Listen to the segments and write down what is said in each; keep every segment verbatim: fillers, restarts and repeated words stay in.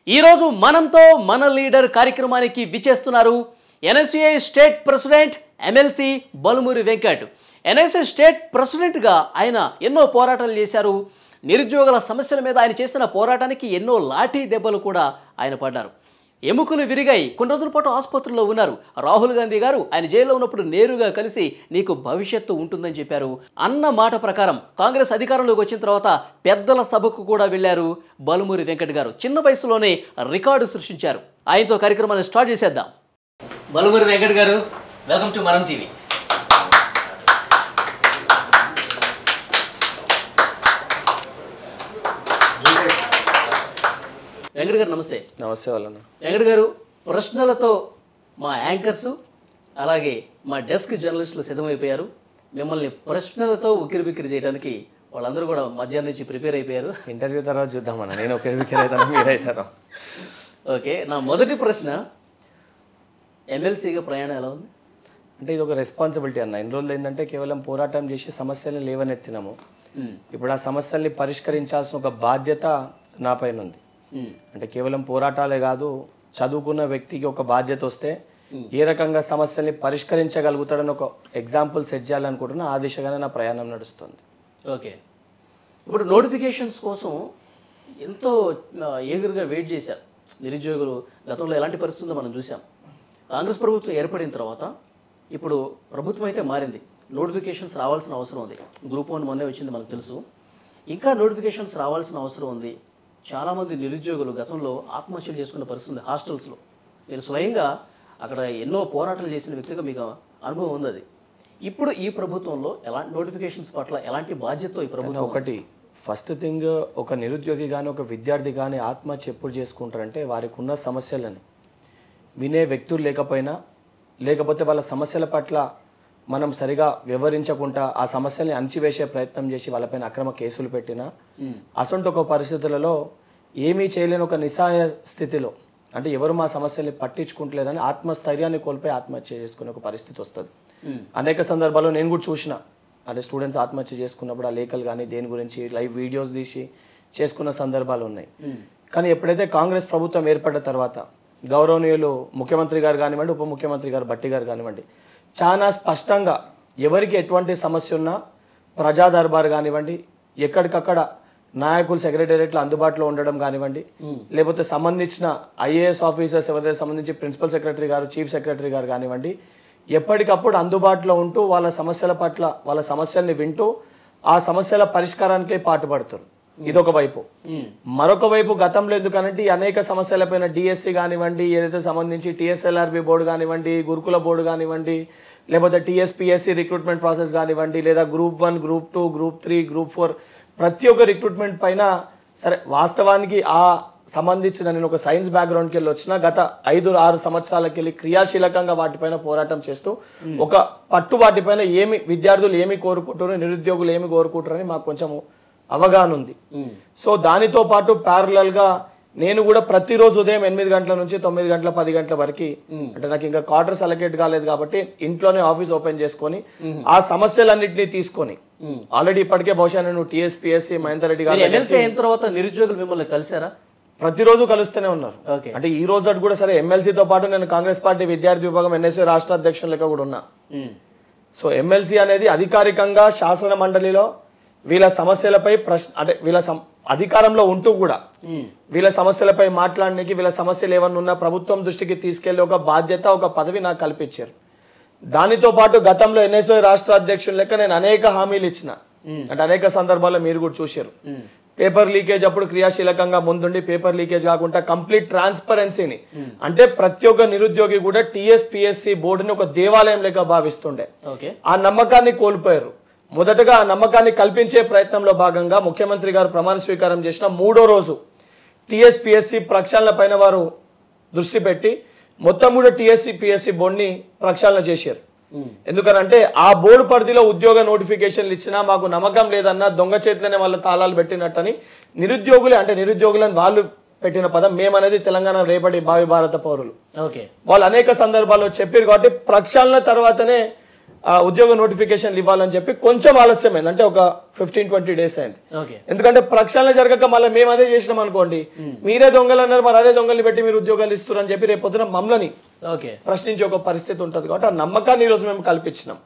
ఈ రోజు మనంతో మన లీడర్ కార్యక్రమానికి విచ్చేస్తున్నారు NSUI state president MLC Balmuri Venkat. NSUI state president గా ఆయన ఎన్నో పోరాటాలు చేశారు. నిరుద్యోగుల సమస్యల మీద ఆయన చేసిన పోరాటానికి ఎన్నో లాఠీ దెబ్బలు కూడా ఆయన పడ్డారు. ఎముకలు విరిగాయి, కొన్ని రోజుల పాటు ఆసుపత్రిలో ఉన్నారు. రాహుల్ గాంధీ గారు ఆయన జైల్లో ఉన్నప్పుడు నేరుగా కలిసి నీకు భవిష్యత్తు ఉంటుందని చెప్పారు. అన్న మాట ప్రకారం కాంగ్రెస్ అధికారంలోకి వచ్చిన తర్వాత పెద్దల సభకు కూడా వెళ్లారు బలుమూరి వెంకట్ గారు. చిన్న వయసులోనే రికార్డు సృష్టించారు. ఆయనతో కార్యక్రమాన్ని స్టార్ట్ చేసేద్దాం. Balmuri Venkat garu, welcome to Manam TV. Venkat garu నమస్తే. నమస్తే వాళ్ళన్న. వెంకట్ గారు, ప్రశ్నలతో మా యాంకర్స్ అలాగే మా డెస్క్ జర్నలిస్టులు సిద్ధమైపోయారు. మిమ్మల్ని ప్రశ్నలతో ఉక్కిరి బిక్కిరి చేయడానికి వాళ్ళందరూ కూడా మధ్యాహ్నం నుంచి ప్రిపేర్ అయిపోయారు. ఇంటర్వ్యూ తర్వాత చూద్దామన్న, నేను ఉక్కిరి బిక్కిరి అవుతాను, మీరైతాను. ఓకే, నా మొదటి ప్రశ్న, ఎమ్మెల్సీగా ప్రయాణం ఎలా ఉంది? అంటే ఇది ఒక రెస్పాన్సిబిలిటీ అన్న. ఇన్ని రోజులు ఏంటంటే కేవలం పోరాటం చేసి సమస్యల్ని లేవనెత్తినాము. ఇప్పుడు ఆ సమస్యల్ని పరిష్కరించాల్సిన ఒక బాధ్యత నా పైన ఉంది. అంటే కేవలం పోరాటాలే కాదు, చదువుకున్న వ్యక్తికి ఒక బాధ్యత వస్తే ఏ రకంగా సమస్యల్ని పరిష్కరించగలుగుతాడని ఒక ఎగ్జాంపుల్ సెట్ చేయాలనుకుంటున్నా. ఆ దిశగానే నా ప్రయాణం నడుస్తుంది. ఓకే, ఇప్పుడు నోటిఫికేషన్స్ కోసం ఎంతో ఏగర్గా వెయిట్ చేశారు నిరుద్యోగులు. గతంలో ఎలాంటి పరిస్థితుందో మనం చూసాం. కాంగ్రెస్ ప్రభుత్వం ఏర్పడిన తర్వాత ఇప్పుడు ప్రభుత్వం అయితే మారింది. నోటిఫికేషన్స్ రావాల్సిన అవసరం ఉంది. గ్రూప్ వన్ మొన్నే వచ్చింది, మనకు తెలుసు. ఇంకా నోటిఫికేషన్స్ రావాల్సిన అవసరం ఉంది. చాలామంది నిరుద్యోగులు గతంలో ఆత్మహత్యలు చేసుకున్న పరిస్థితి ఉంది హాస్టల్స్లో. మీరు స్వయంగా అక్కడ ఎన్నో పోరాటాలు చేసిన వ్యక్తిగా మీకు అనుభవం ఉంది. అది ఇప్పుడు ఈ ప్రభుత్వంలో ఎలాంటి నోటిఫికేషన్స్ పట్ల ఎలాంటి బాధ్యత ఈ ప్రభుత్వం? ఒకటి ఫస్ట్ థింగ్, ఒక నిరుద్యోగి కానీ ఒక విద్యార్థి కానీ ఆత్మహత్య ఎప్పుడు చేసుకుంటారంటే వారికి ఉన్న సమస్యలను వినే వ్యక్తులు లేకపోయినా, లేకపోతే వాళ్ళ సమస్యల పట్ల మనం సరిగా వివరించకుండా ఆ సమస్యల్ని అణచివేసే ప్రయత్నం చేసి వాళ్ళపైన అక్రమ కేసులు పెట్టినా, అసొంటి ఒక పరిస్థితులలో ఏమీ చేయలేని ఒక నిస్సహాయ స్థితిలో, అంటే ఎవరు మా సమస్యల్ని పట్టించుకుంటలేదని ఆత్మస్థైర్యాన్ని కోల్పోయి ఆత్మహత్య చేసుకునే ఒక పరిస్థితి వస్తుంది. అనేక సందర్భాల్లో నేను కూడా చూసిన, అంటే స్టూడెంట్స్ ఆత్మహత్య చేసుకున్నప్పుడు ఆ లేఖలు కానీ దేని గురించి లైవ్ వీడియోస్ తీసి చేసుకున్న సందర్భాలు ఉన్నాయి. కానీ ఎప్పుడైతే కాంగ్రెస్ ప్రభుత్వం ఏర్పడ్డ తర్వాత గౌరవనీయులు ముఖ్యమంత్రి గారు కానివ్వండి, ఉప ముఖ్యమంత్రి గారు భట్టి గారు కానివ్వండి, చాలా స్పష్టంగా ఎవరికి ఎటువంటి సమస్య ఉన్నా ప్రజా దర్బార్ కానివ్వండి, ఎక్కడికక్కడ నాయకులు సెక్రటేరియట్లో అందుబాటులో ఉండడం కానివ్వండి, లేకపోతే సంబంధించిన ఐఏఎస్ ఆఫీసర్స్ ఎవరైతే సంబంధించి principal secretary garu, chief secretary garu కానివ్వండి, ఎప్పటికప్పుడు అందుబాటులో ఉంటూ వాళ్ళ సమస్యల పట్ల వాళ్ళ సమస్యల్ని వింటూ ఆ సమస్యల పరిష్కారానికే పాటుపడుతారు. ఇదొక వైపు. మరొక వైపు గతంలో ఎందుకనంటే ఈ అనేక సమస్యలపైన డిఎస్సి కానివ్వండి, ఏదైతే సంబంధించి టిఎస్ఎల్ఆర్బి బోర్డు కానివ్వండి, గురుకుల బోర్డు కానివ్వండి, లేకపోతే టిఎస్పిఎస్సి రిక్రూట్మెంట్ ప్రాసెస్ కానివ్వండి, లేదా group one, group two, group three, group four, ప్రతి ఒక్క రిక్రూట్మెంట్ పైన సరే వాస్తవానికి ఆ సంబంధించిన నేను ఒక సైన్స్ బ్యాక్గ్రౌండ్కి వెళ్ళి వచ్చిన గత ఐదు ఆరు సంవత్సరాలకి వెళ్ళి క్రియాశీలకంగా వాటిపైన పోరాటం చేస్తూ ఒక పట్టు వాటిపైన ఏమి విద్యార్థులు ఏమి కోరుకుంటారో, నిరుద్యోగులు ఏమి కోరుకుంటారని మాకు కొంచెం అవగాహన ఉంది. సో దానితో పాటు ప్యారలల్ గా నేను కూడా ప్రతిరోజు ఉదయం ఎనిమిది గంటల నుంచి తొమ్మిది గంటల పది గంటల వరకు, అంటే నాకు ఇంకా క్వార్టర్స్ అలొకేట్ కాలేదు కాబట్టి ఇంట్లోనే ఆఫీస్ ఓపెన్ చేసుకొని ఆ సమస్యలన్నింటినీ తీసుకొని, ఆల్రెడీ ఇప్పటికే బహుశా నేను టీఎస్పీఎస్సీ మహేందర్ రెడ్డి గారు నిరుద్యోగులు మిమ్మల్ని కలిసారా? ప్రతిరోజు కలుస్తూనే ఉన్నారు. అంటే ఈ రోజు అటు కూడా సరే ఎమ్మెల్సీతో పాటు నేను కాంగ్రెస్ పార్టీ విద్యార్థి విభాగం ఎన్ఎస్యూ రాష్ట్ర అధ్యక్షులు లెక్క కూడా ఉన్నా. సో ఎమ్మెల్సీ అనేది అధికారికంగా శాసన మండలిలో వీళ్ళ సమస్యలపై ప్రశ్న, అంటే వీళ్ళ అధికారంలో ఉంటూ కూడా వీళ్ళ సమస్యలపై మాట్లాడడానికి, వీళ్ళ సమస్యలు ఏమన్నా ఉన్నా ప్రభుత్వం దృష్టికి తీసుకెళ్లి ఒక బాధ్యత, ఒక పదవి నాకు కల్పించారు. దానితో పాటు గతంలో ఎన్ఎస్ఓ రాష్ట్ర అధ్యక్షులు లెక్క నేను అనేక హామీలు ఇచ్చిన, అంటే అనేక సందర్భాల్లో మీరు కూడా చూశారు. పేపర్ లీకేజ్ అప్పుడు క్రియాశీలకంగా ముందుండి పేపర్ లీకేజ్ కాకుండా కంప్లీట్ ట్రాన్స్పరెన్సీని, అంటే ప్రతి ఒక్క నిరుద్యోగి కూడా టీఎస్పీఎస్సీ బోర్డుని ఒక దేవాలయం లెక్క భావిస్తుండే. ఆ నమ్మకాన్ని కోల్పోయారు. మొదటగా ఆ నమ్మకాన్ని కల్పించే ప్రయత్నంలో భాగంగా ముఖ్యమంత్రి గారు ప్రమాణ స్వీకారం చేసిన మూడో రోజు టీఎస్పీఎస్సీ ప్రక్షాళన పైన వారు దృష్టి పెట్టి మొత్తం కూడా టీఎస్పీఎస్సీ బోర్డుని ప్రక్షాళన చేశారు. ఎందుకనంటే ఆ బోర్డు పరిధిలో ఉద్యోగ నోటిఫికేషన్లు ఇచ్చినా మాకు నమ్మకం లేదన్నా, దొంగ చేతిలోనే వాళ్ళ తాళాలు పెట్టినట్టని నిరుద్యోగులే, అంటే నిరుద్యోగులను వాళ్ళు పెట్టిన పదం మేమనేది తెలంగాణ రేపటి భావి భారత పౌరులు వాళ్ళు అనేక సందర్భాల్లో చెప్పారు. కాబట్టి ప్రక్షాళన తర్వాతనే ఉద్యోగ నోటిఫికేషన్లు ఇవ్వాలని చెప్పి కొంచెం ఆలస్యమైంది, అంటే ఒక ఫిఫ్టీన్ ట్వంటీ డేస్ అయింది. ఎందుకంటే ప్రక్షాళన జరగక మళ్ళీ మేము అదే చేసినాం అనుకోండి, మీరే దొంగలు అన్నారు మరి అదే దొంగలు పెట్టి మీరు ఉద్యోగాలు ఇస్తారు అని చెప్పి రేపు పొద్దున మమ్మల్ని ప్రశ్నించే ఒక పరిస్థితి ఉంటుంది. కాబట్టి ఆ నమ్మకాన్ని ఈ రోజు మేము కల్పించినాం.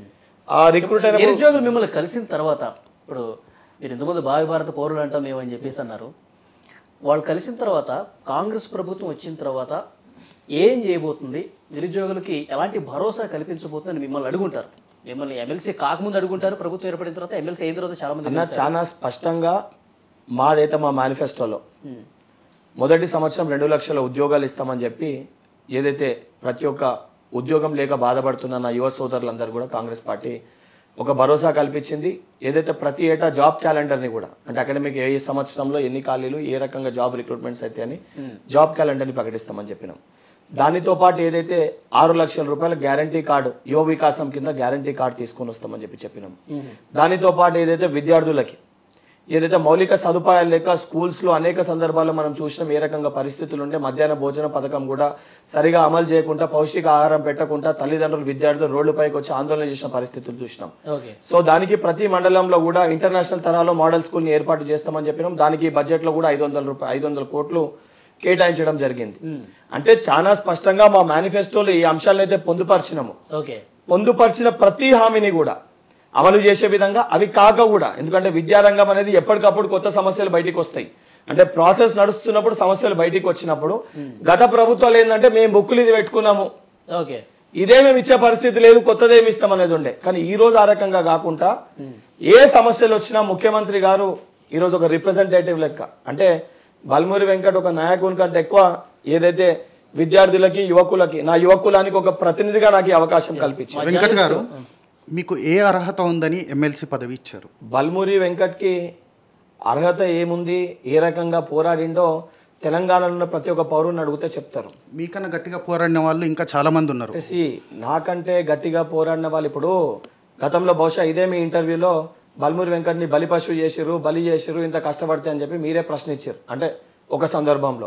ఆ రిక్రూటర్ నిరుద్యోగులు మిమ్మల్ని కలిసిన తర్వాత, ఇప్పుడు మీరు ఇంతకుముందు భావి భారత పౌరులు అంటాం మేము అని చెప్పేసి అన్నారు, వాళ్ళు కలిసిన తర్వాత కాంగ్రెస్ ప్రభుత్వం వచ్చిన తర్వాత ఏం చేయబోతుంది, నిరుద్యోగులకి ఎలాంటి భరోసా కల్పించబోతుందని మిమ్మల్ని అడుగుంటారు. మిమ్మల్ని ఎమ్మెల్సీ కాకముందు అడుగుంటారు, ప్రభుత్వం ఏర్పడిన తర్వాత ఎమ్మెల్సీ అయిన తర్వాత చాలా మంది చాలా స్పష్టంగా మాదైతే మా మేనిఫెస్టోలో మొదటి సంవత్సరం రెండు లక్షల ఉద్యోగాలు ఇస్తామని చెప్పి ఏదైతే ప్రతి ఒక్క ఉద్యోగం లేక బాధపడుతున్న నా యువ సోదరులందరూ కూడా కాంగ్రెస్ పార్టీ ఒక భరోసా కల్పించింది. ఏదైతే ప్రతి ఏటా జాబ్ క్యాలెండర్ని కూడా, అంటే అకాడమిక్ ఏ సంవత్సరంలో ఎన్ని ఖాళీలు ఏ రకంగా జాబ్ రిక్రూట్మెంట్స్ అయితే అని జాబ్ క్యాలెండర్ని ప్రకటిస్తామని చెప్పినాం. దానితో పాటు ఏదైతే ఆరు లక్షల రూపాయల గ్యారంటీ కార్డు యువ వికాసం కింద గ్యారంటీ కార్డు తీసుకొని వస్తామని చెప్పి చెప్పినాం. దానితో పాటు ఏదైతే విద్యార్థులకి ఏదైతే మౌలిక సదుపాయాలు లేక స్కూల్స్లో అనేక సందర్భాల్లో మనం చూసినాం ఏ రకంగా పరిస్థితులు ఉంటే మధ్యాహ్న భోజన పథకం కూడా సరిగా అమలు చేయకుండా, పౌష్టిక ఆహారం పెట్టకుండా తల్లిదండ్రులు విద్యార్థులు రోడ్డుపైకి వచ్చి ఆందోళన చేసిన పరిస్థితులు చూసినాం. సో దానికి ప్రతి మండలంలో కూడా ఇంటర్నేషనల్ తరహాలో మోడల్ స్కూల్ని ఏర్పాటు చేస్తామని చెప్పినాం. దానికి బడ్జెట్లో కూడా ఐదు వందల రూపాయలు ఐదు వందల కోట్లు కేటాయించడం జరిగింది. అంటే చాలా స్పష్టంగా మా మేనిఫెస్టోలో ఈ అంశాలను అయితే పొందుపరిచినాము. పొందుపరిచిన ప్రతి హామీని కూడా అమలు చేసే విధంగా, అవి కాక కూడా, ఎందుకంటే విద్యారంగం అనేది ఎప్పటికప్పుడు కొత్త సమస్యలు బయటికి వస్తాయి. అంటే ప్రాసెస్ నడుస్తున్నప్పుడు సమస్యలు బయటికి వచ్చినప్పుడు గత ప్రభుత్వాలు ఏంటంటే మేము బుక్కులు ఇది పెట్టుకున్నాము, ఇదే మేము ఇచ్చే పరిస్థితి లేదు, కొత్తదేమి ఇస్తాం అనేది ఉండే. కానీ ఈ రోజు ఆ రకంగా కాకుండా ఏ సమస్యలు వచ్చినా ముఖ్యమంత్రి గారు ఈరోజు ఒక రిప్రజెంటేటివ్ లెక్క, అంటే బల్మూరి వెంకట్ ఒక నాయకుని కంటే ఎక్కువ ఏదైతే విద్యార్థులకి యువకులకి, నా యువకులానికి ఒక ప్రతినిధిగా నాకు ఈ అవకాశం కల్పించారు. వెంకట్ గారు, మీకు ఏ అర్హత ఉందని ఎమ్మెల్సీ పదవి ఇచ్చారు? బల్మూరి వెంకట్కి అర్హత ఏముంది, ఏ రకంగా పోరాడిండో తెలంగాణలో ఉన్న ప్రతి ఒక్క పౌరుని అడిగితే చెప్తారు. మీకన్నా గట్టిగా పోరాడిన వాళ్ళు ఇంకా చాలా మంది ఉన్నారు. నాకంటే గట్టిగా పోరాడిన వాళ్ళు ఇప్పుడు గతంలో బహుశా ఇదే మీ ఇంటర్వ్యూలో బల్మూరి వెంకట్ని బలి పశువు చేసిరు, బలి చేసిరు, ఇంత కష్టపడితే అని చెప్పి మీరే ప్రశ్నించారు. అంటే ఒక సందర్భంలో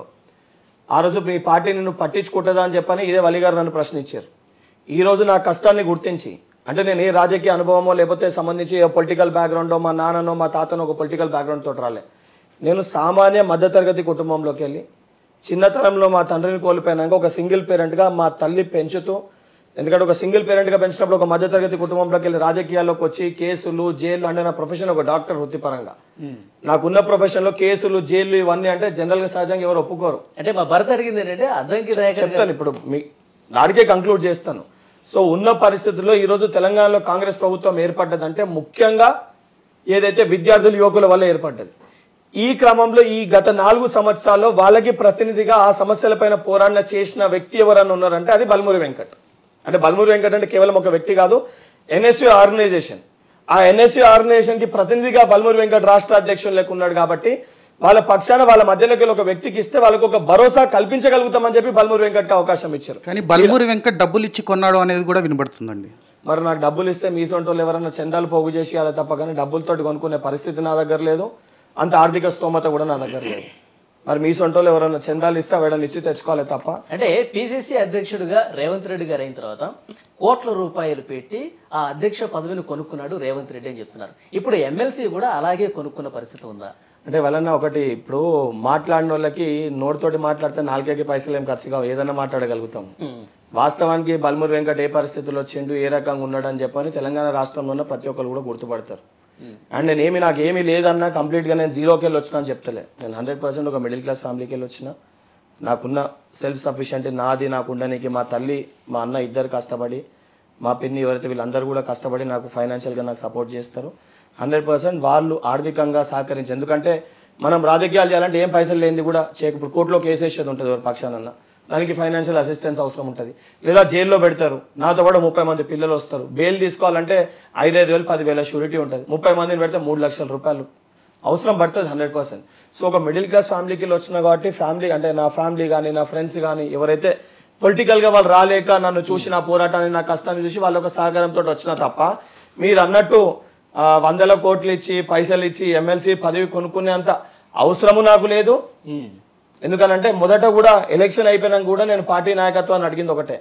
ఆ రోజు మీ పార్టీ నిన్ను పట్టించుకుంటుందా అని చెప్పని ఇదే వలి గారు నన్ను ప్రశ్నించారు. ఈ రోజు నా కష్టాన్ని గుర్తించి, అంటే నేను ఏ రాజకీయ అనుభవమో లేకపోతే సంబంధించి పొలిటికల్ బ్యాక్గ్రౌండో, మా నాన్ననో మా తాతనో ఒక పొలిటికల్ బ్యాక్గ్రౌండ్ తోటి రాలే. నేను సామాన్య మధ్యతరగతి కుటుంబంలోకి వెళ్ళి చిన్నతనంలో మా తండ్రిని కోల్పోయినాక ఒక సింగిల్ పేరెంట్గా మా తల్లి పెంచుతూ, ఎందుకంటే ఒక సింగిల్ పేరెంట్గా పెంచినప్పుడు ఒక మధ్యతరగతి కుటుంబంలోకి వెళ్ళి రాజకీయాల్లోకి వచ్చి కేసులు, జైలు, అంటే నా ప్రొఫెషన్ ఒక డాక్టర్ వృత్తిపరంగా, నాకున్న ప్రొఫెషన్లో కేసులు, జైలు ఇవన్నీ అంటే జనరల్గా సహజంగా ఎవరు ఒప్పుకోరు. అంటే మా భర్త అడిగింది ఏంటంటే అర్థంకి చెప్తాను, ఇప్పుడు మీ నాడికే కంక్లూడ్ చేస్తాను. సో ఉన్న పరిస్థితుల్లో ఈరోజు తెలంగాణలో కాంగ్రెస్ ప్రభుత్వం ఏర్పడ్డదంటే ముఖ్యంగా ఏదైతే విద్యార్థులు, యువకుల వల్ల ఏర్పడ్డది. ఈ క్రమంలో ఈ గత నాలుగు సంవత్సరాల్లో వాళ్ళకి ప్రతినిధిగా ఆ సమస్యలపైన పోరాడిన చేసిన వ్యక్తి ఎవరన్నా ఉన్నారంటే అది బల్మూరి వెంకట్. అంటే బల్మూరి వెంకట్ అంటే కేవలం ఒక వ్యక్తి కాదు, ఎన్ఎస్యు ఆర్గనైజేషన్. ఆ ఎన్ఎస్యు ఆర్గనైజేషన్ కి ప్రతినిధిగా బల్మూరి వెంకట్ రాష్ట్ర అధ్యక్షులు లెక్క ఉన్నాడు. కాబట్టి వాళ్ళ పక్షాన వాళ్ళ మధ్యలోకి ఒక వ్యక్తికి ఇస్తే వాళ్ళకు ఒక భరోసా కల్పించగలుగుతామని చెప్పి బల్మూరి వెంకట్కి అవకాశం ఇచ్చారు. కానీ బల్మూరి వెంకట్ డబ్బులు ఇచ్చి కొన్నాడు అనేది కూడా వినబడుతుందండి. మరి నాకు డబ్బులు ఇస్తే మీ సొంటోళ్ళు ఎవరైనా చందాలు పోగు చేసి అలా తప్ప కానీ డబ్బులతోటి కొనుక్కునే పరిస్థితి నా దగ్గర లేదు, అంత ఆర్థిక స్తోమత కూడా నా దగ్గర లేదు. మరి మీ సొంటోళ్ళు ఎవరైనా చందాలు ఇస్తే వేడని ఇచ్చి తెచ్చుకోవాలి తప్ప. అంటే పిసిసి అధ్యక్షుడిగా రేవంత్ రెడ్డి గారు అయిన తర్వాత కోట్ల రూపాయలు పెట్టి ఆ అధ్యక్ష పదవిని కొనుక్కున్నాడు రేవంత్ రెడ్డి అని చెప్తున్నారు. ఇప్పుడు ఎమ్మెల్సీ కూడా అలాగే కొనుక్కున్న పరిస్థితి ఉందా? అంటే వలన ఒకటి, ఇప్పుడు మాట్లాడిన వాళ్ళకి నోటితోటి మాట్లాడితే నాలుగేకి పైసలు ఏం ఖర్చు కావు, ఏదన్నా మాట్లాడగలుగుతాం. వాస్తవానికి బల్మూరి వెంకట్ ఏ పరిస్థితుల్లో వచ్చిండు, ఏ రకంగా ఉన్నాడు అని చెప్పని తెలంగాణ రాష్ట్రంలో ఉన్న ప్రతి ఒక్కరు కూడా గుర్తుపడతారు. అండ్ నేను ఏమి నాకు ఏమీ లేదన్నా కంప్లీట్గా నేను జీరోకి వెళ్ళి వచ్చినా అని చెప్తలే. నేను హండ్రెడ్ పర్సెంట్ ఒక మిడిల్ క్లాస్ ఫ్యామిలీకి వెళ్ళి వచ్చిన, నాకున్న సెల్ఫ్ సఫిషియెంట్ నాది, నాకు ఉండడానికి మా తల్లి మా అన్న ఇద్దరు కష్టపడి, మా పిన్ని ఎవరైతే వీళ్ళందరూ కూడా కష్టపడి నాకు ఫైనాన్షియల్గా నాకు సపోర్ట్ చేస్తారు. హండ్రెడ్ పర్సెంట్ వాళ్ళు ఆర్థికంగా సహకరించి, ఎందుకంటే మనం రాజకీయాలు చేయాలంటే ఏం పైసలు లేనిది కూడా చేయక, ఇప్పుడు కోర్టులో కేసు వేసేది ఉంటుంది ఎవరి పక్షానన్నా, దానికి ఫైనాన్షియల్ అసిస్టెన్స్ అవసరం ఉంటుంది. లేదా జైల్లో పెడతారు, నాతో కూడా ముప్పై మంది పిల్లలు వస్తారు, బెయిల్ తీసుకోవాలంటే ఐదైదు వేలు పదివేల షూరిటీ ఉంటుంది, ముప్పై మందిని పెడితే మూడు లక్షల రూపాయలు అవసరం పడుతుంది హండ్రెడ్ పర్సెంట్. సో ఒక మిడిల్ క్లాస్ ఫ్యామిలీకి వచ్చిన కాబట్టి ఫ్యామిలీ అంటే నా ఫ్యామిలీ కానీ నా ఫ్రెండ్స్ కానీ ఎవరైతే పొలిటికల్గా వాళ్ళు రాలేక నన్ను చూసి నా పోరాటాన్ని నా కష్టాన్ని చూసి వాళ్ళ ఒక సహకారంతో వచ్చిన తప్ప మీరు అన్నట్టు వందల కోట్లు ఇచ్చి పైసలు ఇచ్చి ఎమ్మెల్సీ పదవి కొనుక్కునేంత అవసరము నాకు లేదు. ఎందుకనంటే మొదట కూడా ఎలక్షన్ అయిపోయినాక కూడా నేను పార్టీ నాయకత్వాన్ని అడిగింది ఒకటే,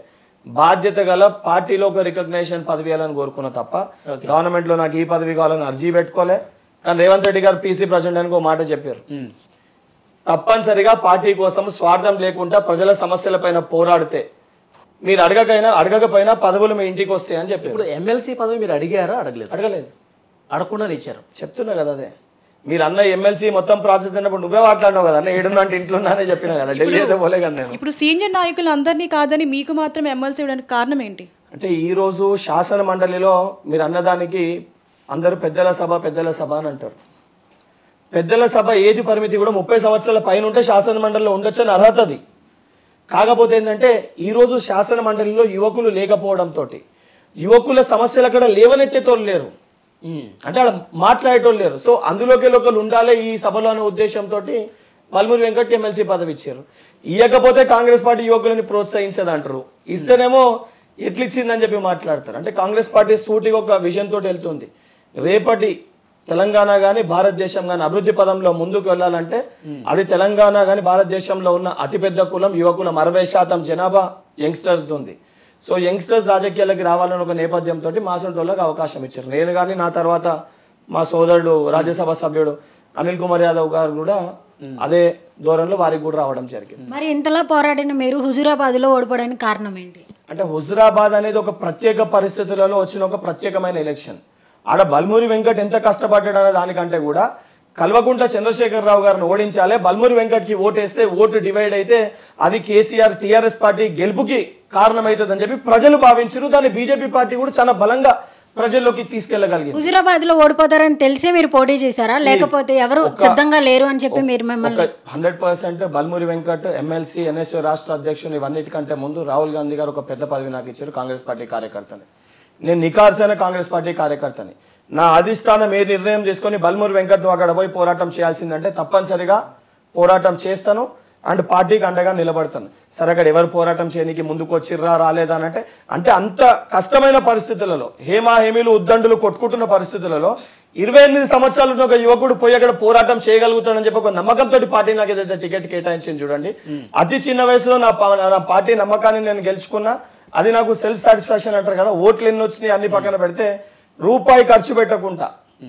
బాధ్యత గల పార్టీలో ఒక రికగ్నేషన్ పదవి ఇవ్వాలని కోరుకున్నా తప్ప గవర్నమెంట్ లో నాకు ఈ పదవి కావాలని అర్జీ పెట్టుకోలే. కానీ రేవంత్ రెడ్డి గారు పీసీ ప్రెసిడెంట్ అని ఒక మాట చెప్పారు, తప్పనిసరిగా పార్టీ కోసం స్వార్థం లేకుండా ప్రజల సమస్యల పైన పోరాడితే మీరు అడగకైనా అడగకపోయినా పదవులు మీ ఇంటికి వస్తాయి అని చెప్పారు. ఇప్పుడు ఎమ్మెల్సీ పదవి మీరు అడిగారా? అడగలేదు. అడగలేదు, అడగకుండానే ఇచ్చారు. చెప్తున్నా కదా అదే. మీరు అన్న ఎమ్మెల్సీ మొత్తం ప్రాసెస్ అయినప్పుడు నువ్వే మాట్లాడినావు కదా, అన్న ఏడున్నట్టు ఇంట్లో ఉన్నానే చెప్పినా కదా, ఢిల్లీ అయితే పోలే కదా నేను. ఇప్పుడు సీనియర్ నాయకులు అందరినీ కాదని మీకు మాత్రం ఎమ్మెల్సీ ఇవ్వడానికి కారణం ఏంటి? అంటే ఈ రోజు శాసన మండలిలో మీరు అన్నదానికి అందరూ పెద్దల సభ పెద్దల సభ అని అంటారు. పెద్దల సభ ఏజ్ పరిమితి కూడా ముప్పై సంవత్సరాల పైన ఉంటే శాసన మండలిలో ఉండొచ్చు అని అర్హత అది. కాకపోతే ఏంటంటే ఈ రోజు శాసన మండలిలో యువకులు లేకపోవడంతో యువకుల సమస్యలు అక్కడ లేవనెత్తేటోళ్ళు లేరు, అంటే అక్కడ మాట్లాడేటోళ్ళు లేరు. సో అందులోకి ఒకరు ఉండాలి ఈ సభలో అనే ఉద్దేశంతో బల్మూరి వెంకట్ ఎమ్మెల్సీ పదవి ఇచ్చారు. ఇవ్వకపోతే కాంగ్రెస్ పార్టీ యువకులని ప్రోత్సహించదు అంటారు, ఇస్తేనేమో ఎట్లిచ్చిందని చెప్పి మాట్లాడతారు. అంటే కాంగ్రెస్ పార్టీ సూటిగా ఒక విజన్ తోటి వెళ్తుంది. రేపటి తెలంగాణ కానీ భారతదేశం కానీ అభివృద్ధి పదంలో ముందుకు వెళ్ళాలంటే అది తెలంగాణ కానీ భారతదేశంలో ఉన్న అతిపెద్ద కులం యువకులం, అరవై శాతం జనాభా యంగ్స్టర్స్ ఉంది. సో యంగ్స్టర్స్ రాజకీయాలకి రావాలని ఒక నేపథ్యంతో మాసంటోళ్ళకి అవకాశం ఇచ్చారు. నేను కానీ నా తర్వాత మా సోదరుడు రాజ్యసభ సభ్యుడు అనిల్ కుమార్ యాదవ్ గారు కూడా అదే ధోరణిలో వారికి కూడా రావడం జరిగింది. మరి ఇంతలా పోరాడిన మీరు హుజూరాబాద్ లో ఓడిపోవడానికి కారణం ఏంటి? అంటే హుజూరాబాద్ అనేది ఒక ప్రత్యేక పరిస్థితులలో వచ్చిన ఒక ప్రత్యేకమైన ఎలక్షన్. ఆడ బల్మూరి వెంకట్ ఎంత కష్టపడ్డాడు అనే దానికంటే కూడా కల్వకుంట చంద్రశేఖరరావు గారిని ఓడించాలి, బల్మూరి వెంకట్ కి ఓటేస్తే ఓటు డివైడ్ అయితే అది కేసీఆర్ టీఆర్ఎస్ పార్టీ గెలుపుకి కారణమవుతుంది అని చెప్పి ప్రజలు భావించారు. దాన్ని బీజేపీ పార్టీ కూడా చాలా బలంగా ప్రజల్లోకి తీసుకెళ్లగలిగింది. హుజూరాబాద్ లో ఓడిపోతారని తెలిసే మీరు పోటీ చేశారా, లేకపోతే ఎవరు సిద్ధంగా లేరు అని చెప్పి మీరు మిమ్మల్ని? Hundred percent Balmuri Venkat MLC NSU రాష్ట్ర అధ్యక్షుడు ఇవన్నిటికంటే ముందు రాహుల్ గాంధీ గారు ఒక పెద్ద పదవి నాకు ఇచ్చారు, కాంగ్రెస్ పార్టీ కార్యకర్తని. నేను నికార్సైన కాంగ్రెస్ పార్టీ కార్యకర్తని. నా అధిష్టానం ఏ నిర్ణయం తీసుకొని బల్మూరి వెంకట్ నువ్వు అక్కడ పోయి పోరాటం చేయాల్సిందంటే తప్పనిసరిగా పోరాటం చేస్తాను అండ్ పార్టీకి అండగా నిలబడతాను. సరే అక్కడ ఎవరు పోరాటం చేయడానికి ముందుకు వచ్చిర్రా రాలేదా అంటే అంటే అంత కష్టమైన పరిస్థితులలో హేమా హేమీలు ఉద్దండులు కొట్టుకుంటున్న పరిస్థితులలో ఇరవై ఎనిమిది సంవత్సరాలు ఒక యువకుడు పోయి అక్కడ పోరాటం చేయగలుగుతాడని చెప్పి ఒక నమ్మకంతో పార్టీ నాకు ఏదైతే టికెట్ కేటాయించింది చూడండి, అతి చిన్న వయసులో నా నా పార్టీ నమ్మకాన్ని నేను గెలుచుకున్నా. అది నాకు సెల్ఫ్ సాటిస్ఫాక్షన్ అంటారు కదా. ఓట్లు ఎన్ని వచ్చినాయి అన్ని పక్కన పెడితే రూపాయి ఖర్చు పెట్టకుండా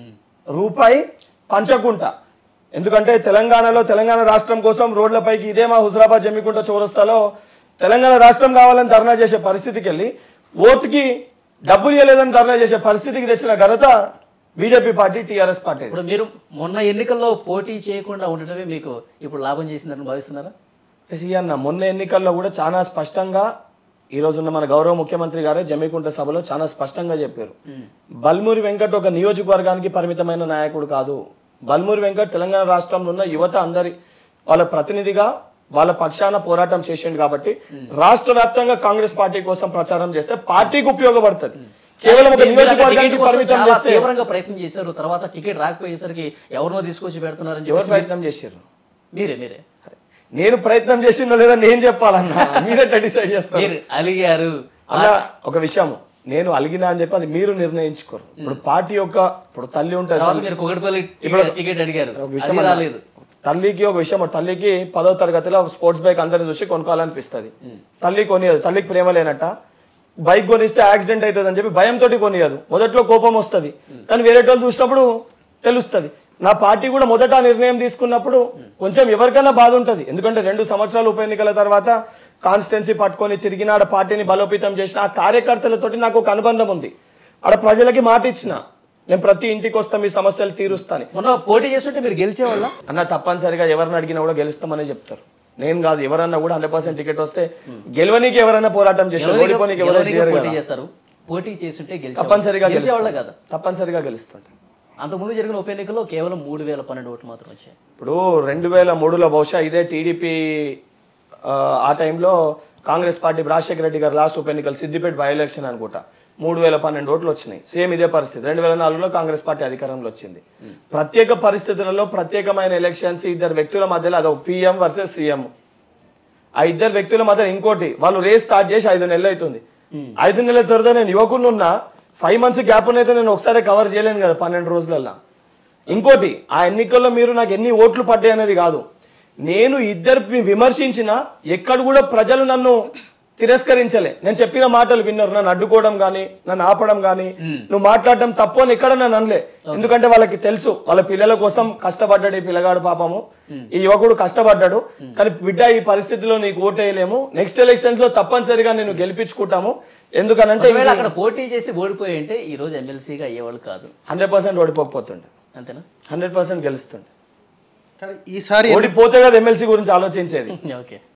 రూపాయి పంచకుండా, ఎందుకంటే తెలంగాణలో తెలంగాణ రాష్ట్రం కోసం రోడ్లపైకి ఇదే మా హుజరాబాద్ జమ్మికుంట చౌరస్తాలో తెలంగాణ రాష్ట్రం కావాలని ధర్నా చేసే పరిస్థితికి వెళ్ళి ఓటుకి డబ్బులు ఇవ్వలేదని ధర్నా చేసే పరిస్థితికి తెచ్చిన ఘనత బీజేపీ పార్టీ టీఆర్ఎస్ పార్టీ. ఇప్పుడు మీరు మొన్న ఎన్నికల్లో పోటీ చేయకుండా ఉండటమే మీకు ఇప్పుడు లాభం చేసిందని భావిస్తున్నారా? అన్న మొన్న ఎన్నికల్లో కూడా చాలా స్పష్టంగా ఈ రోజున్న మన గౌరవ ముఖ్యమంత్రి గారే జమ్మికుంట సభలో చాలా స్పష్టంగా చెప్పారు, బల్మూరి వెంకట్ ఒక నియోజకవర్గానికి పరిమితమైన నాయకుడు కాదు. బల్మూరి వెంకట్ తెలంగాణ రాష్ట్రంలో ఉన్న యువత అందరి వాళ్ళ ప్రతినిధిగా వాళ్ళ పక్షాన పోరాటం చేసిండు కాబట్టి రాష్ట్ర వ్యాప్తంగా కాంగ్రెస్ పార్టీ కోసం ప్రచారం చేస్తే పార్టీకి ఉపయోగపడుతుంది. కేవలం ఒక నియోజకవర్గానికి పరిమితం చేస్తే తీవ్రంగా ప్రయత్నం చేశారు, తర్వాత టికెట్ రాకపోయేసరికి ఎవరినో తీసుకొచ్చి పెడుతున్నారని ఎవరు ప్రయత్నం చేశారు? మీరే మీరే నేను ప్రయత్నం చేసిందో లేదా నేను చెప్పాలన్నా, మీరే డిసైడ్ చేస్తారు. అలిగారు అలా ఒక విషయం నేను అలిగినా అని చెప్పి అది మీరు నిర్ణయించుకోరు. ఇప్పుడు పార్టీ యొక్క ఇప్పుడు తల్లి ఉంటుంది, తల్లికి ఒక విషయం, తల్లికి పదో తరగతిలో స్పోర్ట్స్ బైక్ అందరిని చూసి కొనుక్కోవాలనిపిస్తుంది. తల్లి కొనియదు, తల్లికి ప్రేమ లేనట్ట బైక్ కొనిస్తే యాక్సిడెంట్ అవుతుంది అని చెప్పి భయంతో కొనియదు. మొదట్లో కోపం వస్తుంది, కానీ వేరే వాళ్ళు చూసినప్పుడు తెలుస్తుంది. నా పార్టీ కూడా మొదట నిర్ణయం తీసుకున్నప్పుడు కొంచెం ఎవరికైనా బాధ ఉంటుంది, ఎందుకంటే రెండు సంవత్సరాలు ఉప ఎన్నికల తర్వాత కాన్స్టిట్యున్సీ పట్టుకొని తిరిగిన ఆడ పార్టీని బలోపేతం చేసిన ఆ కార్యకర్తలతోటి నాకు ఒక అనుబంధం ఉంది. ఆడ ప్రజలకి మాట ఇచ్చిన నేను ప్రతి ఇంటికి వస్తా మీ సమస్యలు తీరుస్తాను. మొన్న పోటీ చేస్తుంటే మీరు గెలిచేవాళ్ళ అన్న తప్పనిసరిగా ఎవరిని అడిగినా కూడా గెలుస్తామని చెప్తారు. నేను కాదు, ఎవరన్నా కూడా హండ్రెడ్ పర్సెంట్ టికెట్ వస్తే గెలవనీకి ఎవరైనా పోరాటం చేస్తారు, ఓడిపోనీకి ఎవరైనా చేస్తారు. పోటీ చేస్తుంటే తప్పనిసరిగా గెలిచేవాళ్ళ కదా, తప్పనిసరిగా గెలుస్తుంటారు. అంతకుముందు జరిగిన ఉప ఎన్నికల్లో కేవలం మూడు వేల పన్నెండు ఓట్లు మాత్రం వచ్చాయి. ఇప్పుడు రెండు వేల మూడులో బహుశా ఇదే టీడీపీ ఆ టైంలో కాంగ్రెస్ పార్టీ రాజశేఖర రెడ్డి గారు లాస్ట్ ఉప ఎన్నికలు సిద్దిపేట బై ఎలక్షన్ అనుకుంటా మూడు వేల పన్నెండు ఓట్లు వచ్చినాయి. సేమ్ ఇదే పరిస్థితి రెండు వేల నాలుగులో కాంగ్రెస్ పార్టీ అధికారంలో వచ్చింది. ప్రత్యేక పరిస్థితులలో ప్రత్యేకమైన ఎలక్షన్స్, ఇద్దరు వ్యక్తుల మధ్యలో అదొక పిఎం వర్సెస్ సీఎం. ఆ ఇద్దరు వ్యక్తుల మధ్య ఇంకోటి వాళ్ళు రేస్ స్టార్ట్ చేసి ఐదు నెలలు అవుతుంది. ఐదు నెలల తర్వాత నేను యువకుని ఉన్నా ఫైవ్ మంత్స్ గ్యాప్ అయితే నేను ఒకసారి కవర్ చేయలేను కదా పన్నెండు రోజులల్లో. ఇంకోటి ఆ ఎన్నికల్లో మీరు నాకు ఎన్ని ఓట్లు పడ్డాయి అనేది కాదు, నేను ఇద్దరు విమర్శించిన ఎక్కడ కూడా ప్రజలు నన్ను తిరస్కరించలే. నేను చెప్పిన మాటలు విన్నారు, నన్ను అడ్డుకోవడం కానీ నన్ను ఆపడం కానీ నువ్వు మాట్లాడడం తప్పు అని ఎక్కడ నన్ను అనలే. ఎందుకంటే వాళ్ళకి తెలుసు వాళ్ళ పిల్లల కోసం కష్టపడ్డాడు ఈ పిల్లగాడు, పాపము ఈ యువకుడు కష్టపడ్డాడు. కానీ బిడ్డ ఈ పరిస్థితిలో నీకు ఓటేయలేము, నెక్స్ట్ ఎలక్షన్స్ లో తప్పనిసరిగా నేను గెలిపించుకుంటాము. ఎందుకనంటే అక్కడ పోటీ చేసి ఓడిపోయి అంటే ఈ రోజు ఎమ్మెల్సీగా అయ్యేవాళ్ళు కాదు, హండ్రెడ్ పర్సెంట్ ఓడిపోకపోతుండే, అంతేనా? హండ్రెడ్ పర్సెంట్ గెలుస్తుండే. కానీ ఈసారి ఓడిపోతే కదా ఎమ్మెల్సీ గురించి ఆలోచించేది. ఓకే.